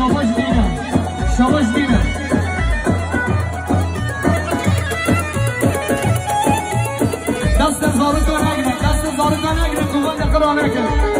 شاباش بینم شاباش بینم دست زارو کار نگیرم دست زارو کار نگیرم قوان دقیقه رو نکرد